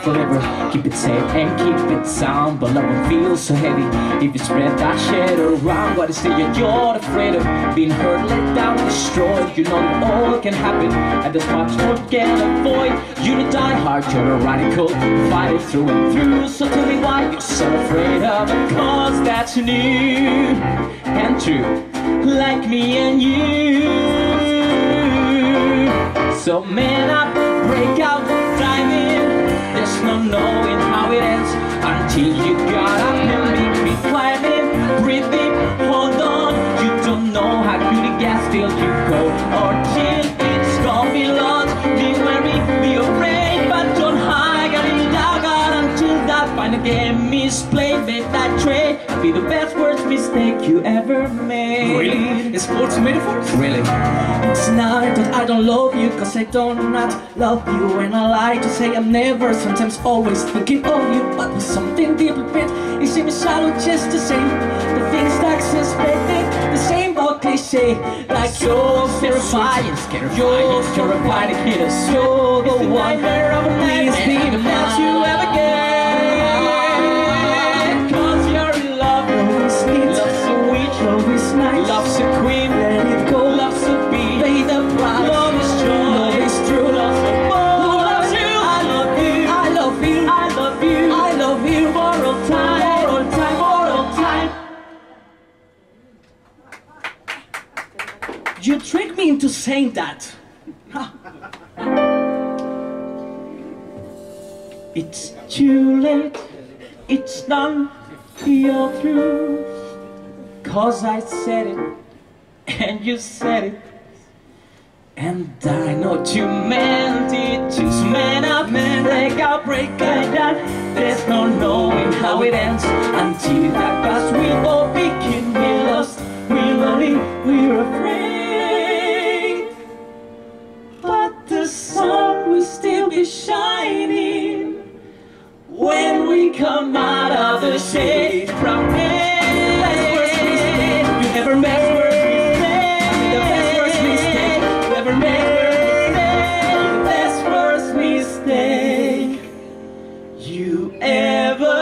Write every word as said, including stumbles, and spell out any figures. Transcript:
forever. Keep it safe and keep it sound, but love won't feel so heavy if you spread that shit around. What is it that you're afraid of? Being hurt, let down, destroyed. You know that all can happen, and there's much more can avoid. You to die hard, you're a radical, fight it through and through. So tell me why you're so afraid of a cause that's new and true, like me and you. So man up, break out, dive in. There's no knowing how it ends until you got up and be climbing. Breathe deep, hold on. You don't know how good it gets till you go or till it's gonna be lost. Be wary, be afraid, but don't hide. Got it down until that final game is played. Make that trade, be the best worst mistake you ever made. Really? Is sports metaphors? Really? It's not that I don't love you, cause I don't not love you. And I like to say I'm never, sometimes always thinking of you. But with something deep within, it seems shallow just the same. The things that suspected, the same old cliche. Like you're terrifying, you're terrifying to hit us. You're the one nightmare of a night, be the best you ever get. Cause you're in love, love is sweet, love's so weak, love is nice, love's a queen, let it go, love's a beat, pay the price, love is true, love is true, love's a boy. Who loves you? I love you, I love you, I love you, I love you for all time, for all time, for all time. You tricked me into saying that. It's too late, it's done, you're through. Cause I said it, and you said it. And I know you meant it. Just man up, man, break out, break out, that. There's no knowing how it ends until that past we all begin. We lost, we're lonely, we're afraid, but the sun will still be shining when we come out of the shade from it. You never make worse mistake. The best worst mistake. You never make worse mistake. The best worst mistake you ever